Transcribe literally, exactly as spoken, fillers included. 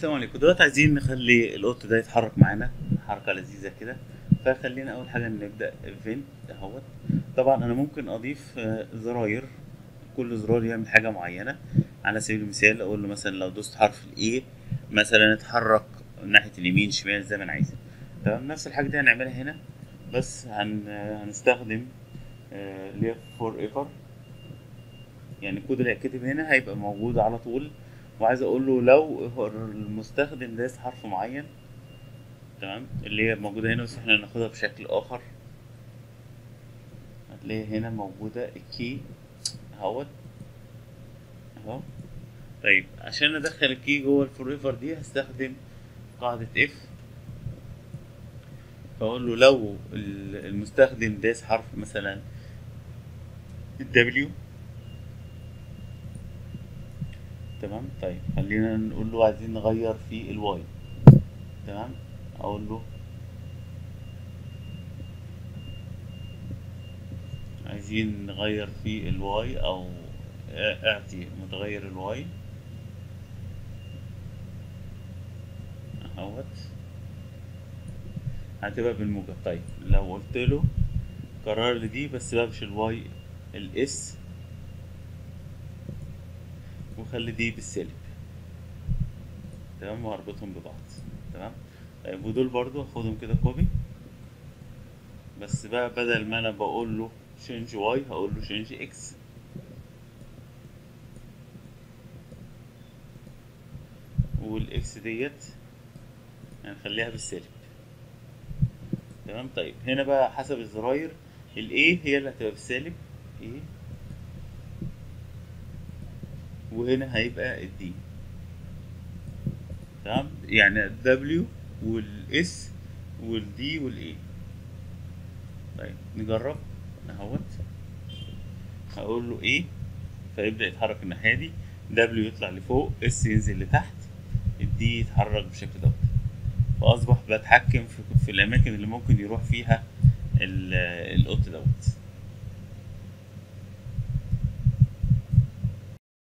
السلام عليكم. دلوقتي عايزين نخلي القط ده يتحرك معانا حركة لذيذة كده. فخلينا أول حاجة نبدأ ايفنت اهوت. طبعا أنا ممكن أضيف آه، زراير، كل زرار يعمل حاجة معينة. على سبيل المثال أقول له مثلا لو دوست حرف الإيه مثلا اتحرك ناحية اليمين شمال زي ما أنا عايز. تمام، نفس الحاجة دي هنعملها هنا، بس هن... هنستخدم آه، اللي هي فور ايفر. يعني الكود اللي هيتكتب هنا هيبقى موجود على طول. وعايز اقول له لو هو المستخدم داس حرف معين، تمام، اللي هي موجودة هنا، بس احنا هناخدها بشكل آخر. هتلاقي هنا موجودة الكي اهوت اهو. طيب عشان ادخل الكي جوه الفور ايفر دي هستخدم قاعدة اف. فاقول له لو ال- المستخدم داس حرف مثلا الدبليو، تمام. طيب خلينا نقول له عايزين نغير في الواي، تمام. اقول له عايزين نغير في الواي او اعطي متغير الواي اهوت، هتبقى بالموجب. طيب لو قلت له كرر لي دي بس بقى مش الواي، الاس، وخلي دي بالسالب، تمام، واربطهم ببعض. تمام. طيب ودول برضو هاخدهم كده كوبي، بس بقى بدل ما انا بقول له change واي هقول له change اكس، والاكس ديت هنخليها بالسالب. تمام. طيب هنا بقى حسب الزراير، الايه هي اللي هتبقى بالسالب ايه، وهنا هيبقى الدي. تمام، يعني الدبليو والاس والدي والاي. طيب نجرب اهوت. هقول له ايه فيبدأ يتحرك الناحية دي، دبليو يطلع لفوق، اس ينزل لتحت، الدي يتحرك بالشكل دوت. فأصبح بتحكم في, في الأماكن اللي ممكن يروح فيها ال- القط دوت.